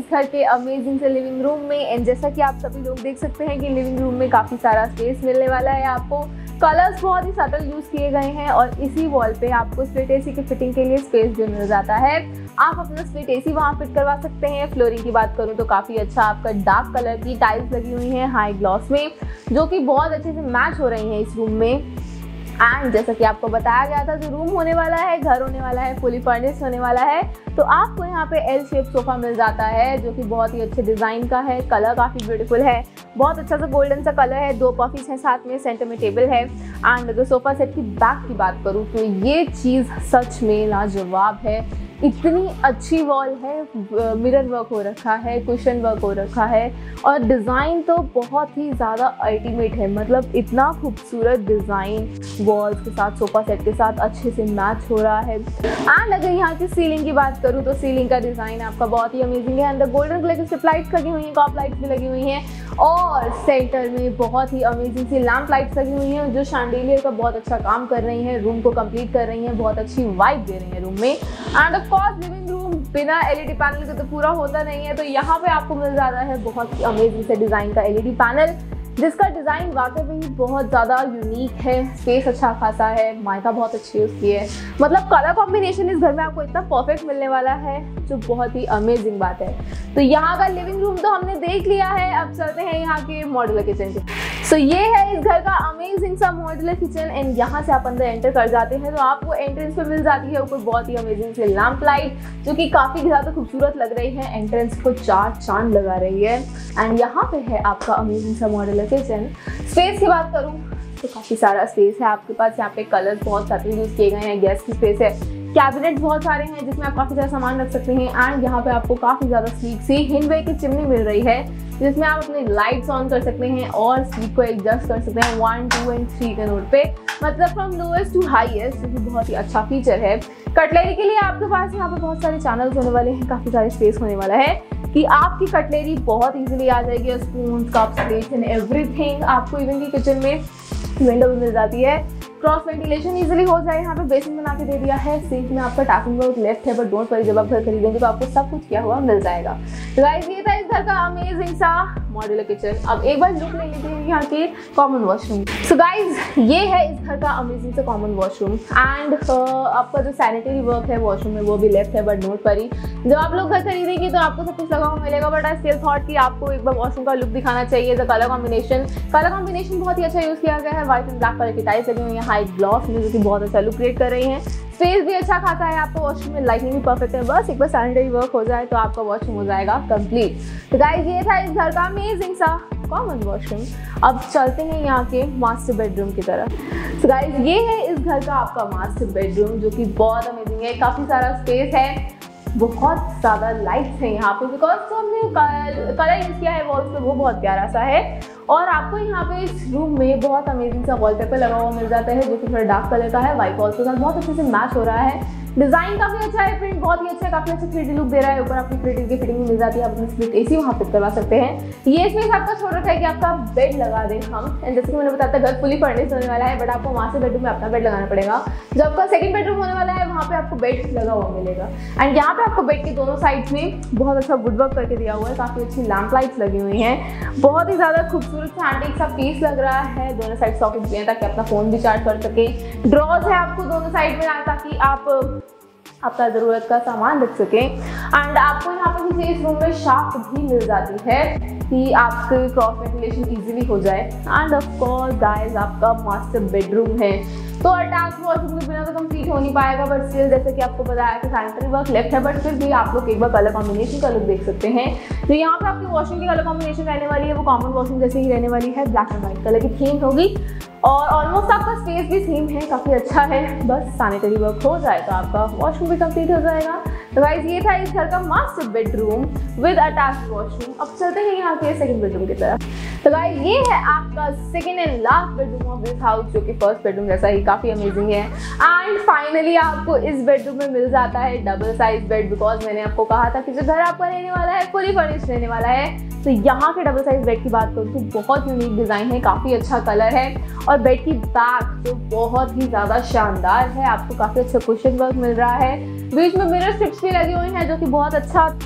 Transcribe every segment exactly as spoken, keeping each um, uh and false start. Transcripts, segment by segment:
घर के अमेजिंग से लिविंग रूम में। एंड जैसा कि आप सभी लोग देख सकते हैं कि लिविंग रूम में काफ़ी सारा स्पेस मिलने वाला है आपको। कलर्स बहुत ही सटल यूज़ किए गए हैं और इसी वॉल पे आपको स्प्लिट एसी की फिटिंग के लिए स्पेस भी मिल जाता है। आप अपना स्प्लिट एसी वहाँ फिट करवा सकते हैं। फ्लोरिंग की बात करूँ तो काफ़ी अच्छा आपका डार्क कलर की टाइल्स लगी हुई हैं हाई ग्लॉस में, जो कि बहुत अच्छे से मैच हो रही हैं इस रूम में। एंड जैसा कि आपको बताया गया था, जो रूम होने वाला है, घर होने वाला है, फुली फर्निश्ड होने वाला है, तो आपको यहाँ पे एल शेप सोफा मिल जाता है, जो कि बहुत ही अच्छे डिज़ाइन का है। कलर काफ़ी ब्यूटीफुल है, बहुत अच्छा सा गोल्डन सा कलर है। दो पॉफिस हैं साथ में, सेंटर में टेबल है। एंड अगर सोफा सेट की बैक की बात करूँ तो ये चीज़ सच में लाजवाब है। इतनी अच्छी वॉल है, मिरर वर्क हो रखा है, कुशन वर्क हो रखा है और डिज़ाइन तो बहुत ही ज़्यादा अल्टीमेट है। मतलब इतना खूबसूरत डिज़ाइन वॉल्स के साथ, सोफ़ा सेट के साथ अच्छे से मैच हो रहा है। एंड अगर यहाँ की सीलिंग की बात करूँ तो सीलिंग का डिज़ाइन आपका बहुत ही अमेजिंग है। अंदर गोल्डन कलर की स्ट्रिप लाइट्स लगी हुई हैं, कॉप लाइट्स भी लगी हुई हैं और सेंटर में बहुत ही अमेजिंग सी लैंप लाइट्स लगी हुई हैं, जो शैंडिलियर का बहुत अच्छा काम कर रही हैं, रूम को कंप्लीट कर रही हैं, बहुत अच्छी वाइब दे रही हैं रूम में। And of course living room बिना एलईडी पैनल के तो पूरा होता नहीं है, तो यहाँ पे आपको मिल जाता है बहुत ही अमेजिंग से डिज़ाइन का एलईडी पैनल, जिसका डिज़ाइन वाकई में ही बहुत ज़्यादा यूनिक है। स्पेस अच्छा खासा है, माइका बहुत अच्छी यूज़ की है। मतलब कलर कॉम्बिनेशन इस घर में आपको इतना परफेक्ट मिलने वाला है, जो बहुत ही अमेजिंग बात है। तो यहाँ का लिविंग रूम तो हमने देख लिया है, अब चलते हैं यहाँ के मॉड्यूलर किचन के। सो so, ये है इस घर का अमेजिंग सा मॉड्यूलर किचन। एंड यहाँ से आप अंदर एंटर कर जाते हैं तो आपको एंट्रेंस पे मिल जाती है ऊपर बहुत ही अमेजिंग से लैंप लाइट, जो कि काफ़ी ज़्यादा खूबसूरत लग रही है, एंट्रेंस को चार चांद लगा रही है। एंड यहाँ पे है आपका अमेजिंग सा मॉड्यूलर किचन। स्पेस की बात करूँ तो काफ़ी सारा स्पेस है आपके पास। यहाँ पे कलर्स बहुत सारे यूज़ किए गए हैं, गैस की स्पेस है, कैबिनेट्स बहुत सारे हैं जिसमें आप काफ़ी सारा सामान रख सकते हैं। एंड यहाँ पे आपको काफ़ी ज़्यादा स्लीक सी हिंडवे की चिमनी मिल रही है, जिसमें आप अपने लाइट्स ऑन कर सकते हैं और स्लीक को एडजस्ट कर सकते हैं वन टू एंड थ्री के नोट पे, मतलब फ्रॉम लोएस्ट टू हाईएस्ट, जो कि बहुत ही अच्छा फीचर है। कटलरी के लिए आपके पास यहाँ पे बहुत सारे चैनल्स होने वाले हैं, काफ़ी सारे स्पेस होने वाला है कि आपकी कटलरी बहुत इजीली आ जाएगी। Spoon, cups, plates and everything आपको इवन की किचन में विंडो भी मिल जाती है। क्रॉस वेंटिलेशन इजीली हो जाए। यहाँ पे बेसिन बना के दे दिया है। सिंक में आपका टैपिंग वर्क लेफ्ट है, बट डोंट वरी, जब आप घर खरीदेंगे तो आपको सब कुछ किया हुआ मिल जाएगा। गाइस, ये था इस घर का अमेजिंग सा मॉड्यूलर किचन। अब एक बार लुक ले लेते हैं यहाँ के कॉमन वॉशरूम। सो गाइज, ये है इस घर का अमेजिंग सा कॉमन वॉशरूम। एंड आपका जो सैनिटरी वर्क है वॉशरूम में वो भी लेफ्ट है, बट डोंट वरी, जब आप लोग घर खरीदेंगे तो आपको सब कुछ लगा हुआ मिलेगा। बट आई स्टिल थॉट कि आपको एक बार वॉशरूम का लुक दिखाना चाहिए। The colour combination colour combination बहुत ही अच्छा यूज़ किया गया है। व्हाइट एंड ब्लैक कलर की टाइल्स लगी हुई है हाई ग्लॉस में, जो कि बहुत अच्छा लुक क्रिएट कर रही हैं। स्पेस भी अच्छा खासा है आपको वॉशरूम में, लाइटिंग भी परफेक्ट है। बस एक बार सैनिटरी वर्क हो जाए तो आपका वॉशरूम हो जाएगा कंप्लीट। तो गाइस, ये था इस घर का अमेजिंग सा कॉमन वॉशरूम। अब चलते हैं यहाँ के मास्टर बेडरूम की तरफ। तो गाइस, ये है इस घर का आपका मास्टर बेडरूम, जो कि बहुत अमेजिंग है। काफ़ी सारा स्पेस है, बहुत ज़्यादा लाइट्स हैं यहाँ पे, बिकॉज तो हमने कलर यूज़ किया है वॉल्स पे, वो बहुत प्यारा सा है। और आपको यहाँ पे इस रूम में बहुत अमेजिंग सा वॉलपेपर लगा हुआ मिल जाता है, जो कि थोड़ा डार्क कलर का है, वाइट वॉल्स के साथ बहुत अच्छे से मैच हो रहा है। डिज़ाइन काफ़ी अच्छा है, प्रिंट बहुत ही अच्छा है, काफ़ी अच्छा थ्री डी लुक दे रहा है। ऊपर आपकी थ्री डी की फिटिंग मिल जाती है, आप अपनी स्प्लिट एसी वहाँ फिट करवा सकते हैं। ये स्पेस आपका छोड़ रखा है कि आपका बेड लगा दें हम। एंड जैसे कि मैंने बताया था, घर फुली फर्निश्ड होने वाला है, बट आपको वहाँ से बेडरूम में अपना बेड लगाना पड़ेगा। जब आपका सेकंड बेडरूम होने वाला है, वहाँ पे आपको बेड लगा हुआ मिलेगा। एंड यहाँ पे आपको बेड के दोनों साइड्स में बहुत अच्छा वुडवर्क करके दिया हुआ है, काफ़ी अच्छी लैंप लाइट्स लगी हुई हैं, बहुत ही ज़्यादा खूबसूरत सा एंटीक सा पीस लग रहा है। दोनों साइड सॉकेट भी हैं ताकि अपना फ़ोन भी चार्ज कर सके। ड्रॉज है आपको दोनों साइड में, ताकि आप आपका ज़रूरत का सामान रख सकें। एंड आपको यहाँ पे मुझे इस रूम में शाफ्ट भी मिल जाती है कि आपके क्रॉस वेंटिलेशन इजीली हो जाए। एंड ऑफ कोर्स गाइस, आपका मास्टर बेडरूम है तो अटैच वॉशरूम के बिना तो कंप्लीट हो नहीं पाएगा। बट स्टिल, जैसे कि आपको बताया कि सैनिटरी वर्क लेफ्ट है, बट फिर भी आप लोग एक बार कलर कॉम्बिनेशन का लुक देख सकते हैं। तो यहाँ पे आपकी वॉशरूम की कलर कॉम्बिनेशन रहने वाली है वो कॉमन वॉशरूम जैसे ही रहने वाली है, ब्लैक एंड व्हाइट कलर की थीम होगी। और ऑलमोस्ट आपका स्पेस भी सेम है, काफ़ी अच्छा है। बस सैनिटरी वर्क हो जाए तो आपका वॉशरूम भी कंप्लीट हो जाएगा। तो गाइस, ये था इस घर का master bedroom with attached washroom. अब चलते हैं यहाँ के सेकंड बेडरूम की तरफ। तो गाइस, ये है आपका second and last bedroom of this house, जो कि फर्स्ट बेडरूम जैसा ही काफ़ी अमेजिंग है। एंड फाइनली आपको इस बेडरूम में मिल जाता है डबल साइज बेड, बिकॉज मैंने आपको कहा था कि जो घर आपका रहने वाला है फुली फर्निश्ड रहने वाला है। तो यहाँ के डबल साइज बेड की बात करूँ तो बहुत यूनिक डिज़ाइन है, काफ़ी अच्छा कलर है और बेड की बैक तो बहुत ही ज़्यादा शानदार है। आपको काफ़ी अच्छा कुशन वर्क मिल रहा है, बीच में मिरर स्ट्रिप्स भी लगी हुई हैं जो कि बहुत अच्छा थीम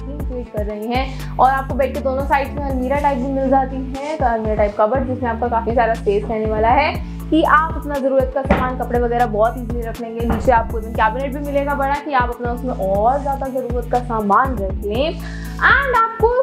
उम्मीद कर रही हैं। और आपको बेड के दोनों साइड में अलमीरा टाइप भी मिल जाती है, अलमीरा टाइप कबर्ड जिसमें आपका काफ़ी सारा स्पेस रहने वाला है कि आप अपना ज़रूरत का सामान, कपड़े वगैरह बहुत इजीली रख लेंगे। नीचे आपको कैबिनेट भी मिलेगा बड़ा कि आप अपना उसमें और ज़्यादा ज़रूरत का सामान रख लें। एंड आपको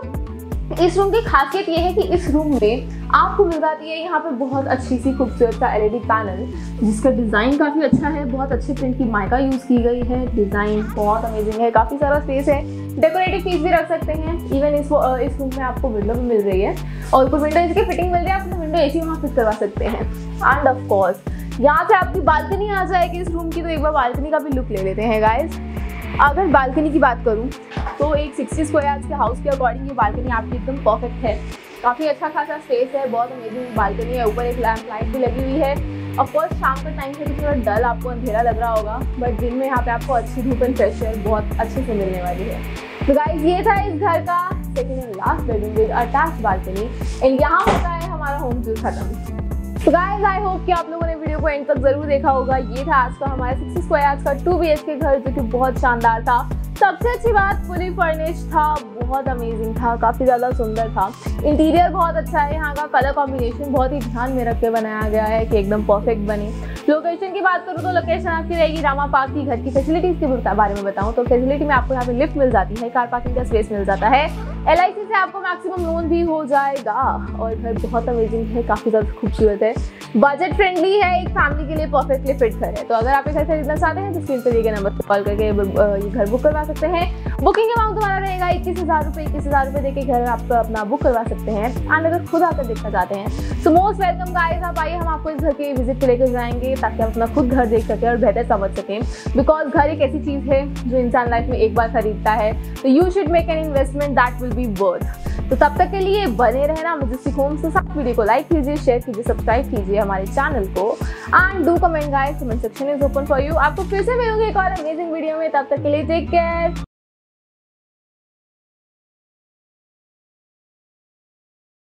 इस रूम की खासियत ये है कि इस रूम में आपको मिल जाती है यहाँ पे बहुत अच्छी सी खूबसूरत सा एलईडी पैनल जिसका डिज़ाइन काफ़ी अच्छा है। बहुत अच्छे प्रिंट की माइका यूज़ की गई है, डिज़ाइन बहुत अमेजिंग है, काफ़ी सारा स्पेस है, डेकोरेटिव पीस भी रख सकते हैं। इवन इस इस रूम में आपको विंडो भी मिल रही है और कुछ विंडो इसकी फिटिंग मिल रही है, आप विंडो ए सी वहाँ फिट करवा सकते हैं। एंड ऑफ कोर्स यहाँ से आपकी बालकनी आ जाएगी इस रूम की, तो एक बार बालकनी का भी लुक ले लेते हैं गाइज। अगर बालकनी की बात करूँ तो एक सिक्सटी स्क्वायर के हाउस के अकॉर्डिंग ये बालकनी आपकी एकदम परफेक्ट है। काफ़ी अच्छा खासा स्पेस है, बहुत अमेजिंग बालकनी है। ऊपर एक लैंप लाइट भी लगी हुई है। ऑफकोर्स शाम का टाइम से थोड़ा डल आपको अंधेरा लग रहा होगा, बट दिन में यहाँ पे आपको अच्छी धूप एंड फ्रेश एयर बहुत अच्छे से मिलने वाली है। तो गाइस ये था इस घर का second and last bedroom with attached balcony and यहाँ होता है हमारा होम टूर खत्म। तो गाइस आई होप कि आप लोगों ने वीडियो को एंड तक जरूर देखा होगा। ये था आज का हमारा सिक्सटी स्क्वायर का टू बी एच के घर जो कि बहुत शानदार था। सबसे अच्छी बात फुली फर्निश्ड था, बहुत अमेजिंग था, काफ़ी ज़्यादा सुंदर था। इंटीरियर बहुत अच्छा है, यहाँ का कलर कॉम्बिनेशन बहुत ही ध्यान में रख के बनाया गया है कि एकदम परफेक्ट बने। लोकेशन की बात करूँ तो लोकेशन आपकी रहेगी रामा पार्क की। घर की फैसिलिटीज़ के बारे में बताऊँ तो फैसिलिटी में आपको यहाँ पे लिफ्ट मिल जाती है, कार पार्किंग का स्पेस मिल जाता है, एल आई सी से आपको मैक्सिमम लोन भी हो जाएगा और घर बहुत अमेजिंग है, काफ़ी ज़्यादा खूबसूरत है, बजट फ्रेंडली है, एक फैमिली के लिए परफेक्टली फिट घर है। तो अगर आप ये घर खरीदना चाहते हैं तो स्क्रीन पर दिए गए नंबर पर कॉल करके ये घर बुक करवा सकते हैं। बुकिंग अमाउंट तुम्हारा रहेगा इक्कीस हज़ार रुपये इक्कीस हज़ार रुपये देके घर आप अपना बुक करवा सकते हैं। एंड अगर खुद आकर देखना चाहते हैं तो मोस्ट वेलकम गाइस, आप आइए, हम आपको इस घर के विजिट पे लेकर जाएंगे ताकि आप अपना खुद घर देख सकें और बेहतर समझ सकें। बिकॉज घर एक ऐसी चीज़ है जो इंसान लाइफ में एक बार खरीदता है, तो you should make an investment that will be worth. तो तब तक के लिए बने रहना मैजेस्टिक होम्स के साथ। वीडियो को लाइक कीजिए, शेयर कीजिए, सब्सक्राइब कीजिए हमारे चैनल को and do comment guys, comment section is open for you. आपको फिर से मिलूंगी एक और अमेजिंग वीडियो में, तब तक के लिए टेक केयर।